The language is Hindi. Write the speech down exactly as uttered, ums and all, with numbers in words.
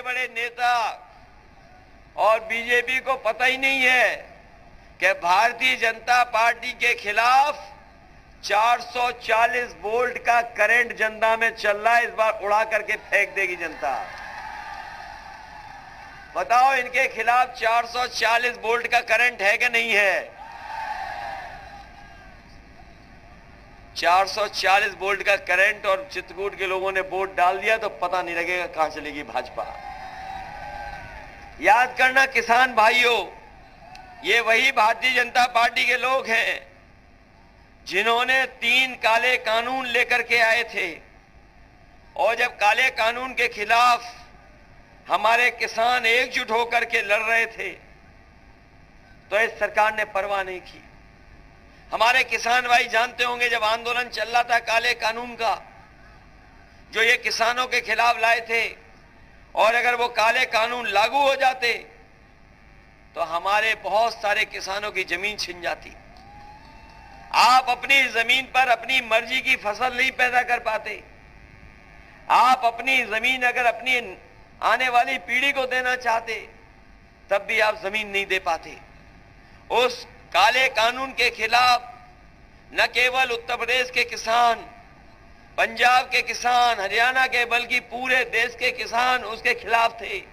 बड़े नेता और बीजेपी को पता ही नहीं है कि भारतीय जनता पार्टी के खिलाफ चार सौ चालीस वोल्ट का करंट जनता में चल रहा है। इस बार उड़ा करके फेंक देगी जनता। बताओ, इनके खिलाफ चार सौ चालीस वोल्ट का करंट है कि नहीं है? चार सौ चालीस वोल्ट का करंट और चित्रकूट के लोगों ने वोट डाल दिया तो पता नहीं लगेगा कहां चलेगी भाजपा। याद करना किसान भाइयों, ये वही भारतीय जनता पार्टी के लोग हैं जिन्होंने तीन काले कानून लेकर के आए थे, और जब काले कानून के खिलाफ हमारे किसान एकजुट होकर के लड़ रहे थे तो इस सरकार ने परवाह नहीं की। हमारे किसान भाई जानते होंगे, जब आंदोलन चल रहा था काले कानून का जो ये किसानों के खिलाफ लाए थे, और अगर वो काले कानून लागू हो जाते तो हमारे बहुत सारे किसानों की जमीन छिन जाती। आप अपनी जमीन पर अपनी मर्जी की फसल नहीं पैदा कर पाते। आप अपनी जमीन अगर अपनी आने वाली पीढ़ी को देना चाहते तब भी आप जमीन नहीं दे पाते। उस काले कानून के खिलाफ न केवल उत्तर प्रदेश के किसान, पंजाब के किसान, हरियाणा के, बल्कि पूरे देश के किसान उसके खिलाफ थे।